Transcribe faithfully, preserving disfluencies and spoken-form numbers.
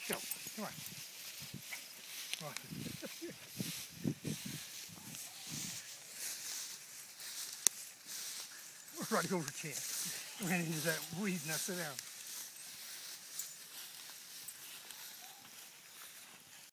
Go. Come on. Come on. We're right over a chance. Ran into that weed. Now sit down.